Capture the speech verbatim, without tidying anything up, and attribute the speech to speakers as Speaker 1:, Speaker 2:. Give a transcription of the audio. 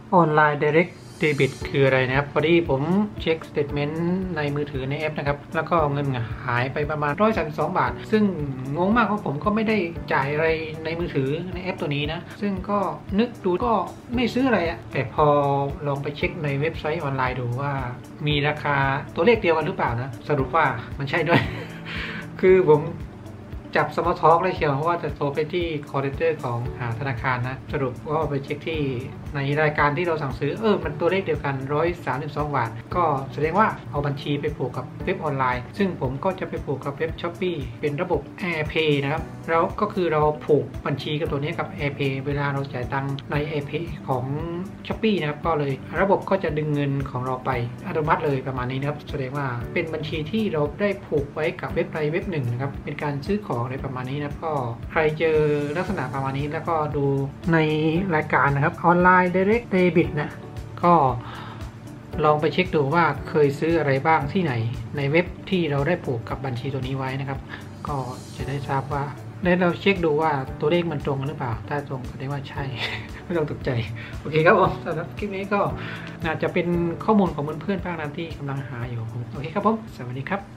Speaker 1: ออนไลน์ Direct Debit คืออะไรนะครับพอดีผมเช็คสเตทเมนต์ในมือถือในแอปนะครับแล้วก็เงินหายไปประมาณหนึ่งร้อยสามสิบสองบาทซึ่งงงมากเพราะผมก็ไม่ได้จ่ายอะไรในมือถือในแอปตัวนี้นะซึ่งก็นึกดูก็ไม่ซื้ออะไรอะแต่พอลองไปเช็คในเว็บไซต์ออนไลน์ดูว่ามีราคาตัวเลขเดียวกันหรือเปล่านะสรุปว่ามันใช่ด้วย คือผมจับสมาร์ททอล์กเลยเชียวเพราะว่าจะโทรไปที่ call center ของธนาคารนะสรุปว่าไปเช็คที่ในรายการที่เราสั่งซื้อเออมันตัวเลขเดียวกันหนึ่งร้อยสามสิบสองบาทก็แสดงว่าเอาบัญชีไปผูกกับเว็บออนไลน์ซึ่งผมก็จะไปผูกกับเว็บ Shopee เป็นระบบ AirPay นะครับแล้วก็คือเราผูกบัญชีกับตัวนี้กับ AirPay เวลาเราจ่ายตังค์ใน AirPay ของ Shopee นะครับก็เลยระบบก็จะดึงเงินของเราไปอัตโนมัติเลยประมาณนี้นะครับแสดงว่าเป็นบัญชีที่เราได้ผูกไว้กับเว็บใดเว็บหนึ่งนะครับเป็นการซื้อของอะไรประมาณนี้นะก็ใครเจอลักษณะประมาณนี้แล้วก็ดูในรายการนะครับออนไลน์ Direct Debit นะก็ลองไปเช็คดูว่าเคยซื้ออะไรบ้างที่ไหนในเว็บที่เราได้ผูกกับบัญชีตัวนี้ไว้นะครับก็จะได้ทราบว่าแล้วเราเช็คดูว่าตัวเลขมันตรงหรือเปล่าถ้าตรงแสดงว่าใช่ ไม่ต้องตกใจโอเคครับผมสำหรับคลิปนี้ก็น่าจะเป็นข้อมูลของเพื่อนๆบ้างนะที่กำลังหาอยู่โอเคครับผมสวัสดีครับ